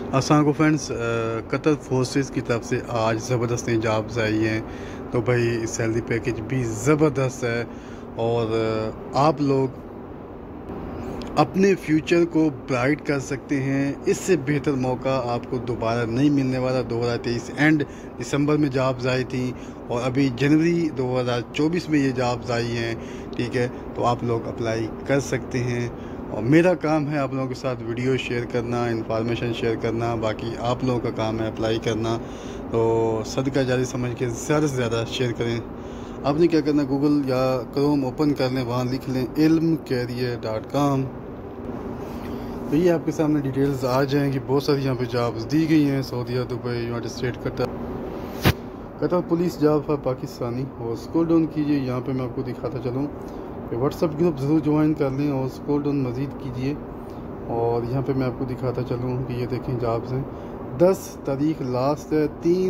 अस्सलाम वालेकुम friends, Qatar forces की तरफ से आज ज़बरदस्त नई जॉब्स आई हैं। तो भाई सैलरी पैकेज भी ज़बरदस्त है और आप लोग अपने फ्यूचर को ब्राइट कर सकते हैं। इससे बेहतर मौका आपको दोबारा नहीं मिलने वाला। 2023 एंड दिसंबर में जॉब्स आई थी और अभी जनवरी 2024 में ये जॉब्स आई हैं। ठीक है, तो आप लोग अप्लाई कर सकते हैं और मेरा काम है आप लोगों के साथ वीडियो शेयर करना, इंफॉर्मेशन शेयर करना। बाकी आप लोगों का काम है अप्लाई करना। तो सदका जारी समझ के ज़्यादा से ज़्यादा शेयर करें। आपने क्या करना, गूगल या क्रोम ओपन कर लें, वहाँ लिख लें ilmcareer.com। तो ये आपके सामने डिटेल्स आ जाएंगी। बहुत सारी यहाँ पे जॉब्स दी गई हैं, सऊदीया, Dubai, United State, Qatar police job for Pakistani. और स्क्रॉल डाउन कीजिए, यहाँ पे मैं आपको दिखाता चलूँ कि व्हाट्सअप ग्रुप ज़रूर ज्वाइन कर लें और स्क्रॉल डाउन मज़ीद कीजिए और यहाँ पे मैं आपको दिखाता चलूँ कि ये देखें जॉब्स हैं। 10 तारीख लास्ट है।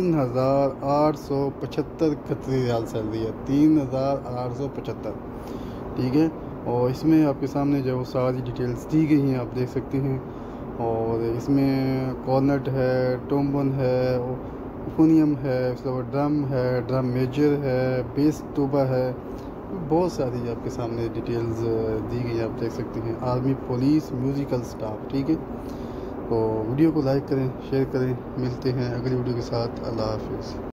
3875 कतरी रियाल सैलरी है, 3875। ठीक है, और इसमें आपके सामने जो सारी डिटेल्स दी गई हैं आप देख सकते हैं। और इसमें कॉर्नेट है, टोम्बन है, फोनियम है, उसके बाद ड्रम है, ड्रम मेजर है, बेस टूबा है। बहुत सारी आपके सामने डिटेल्स दी गई हैं, आप देख सकते हैं। Army, police, musical staff. ठीक है, तो वीडियो को लाइक करें, शेयर करें। मिलते हैं अगली वीडियो के साथ। अल्लाह हाफिज़।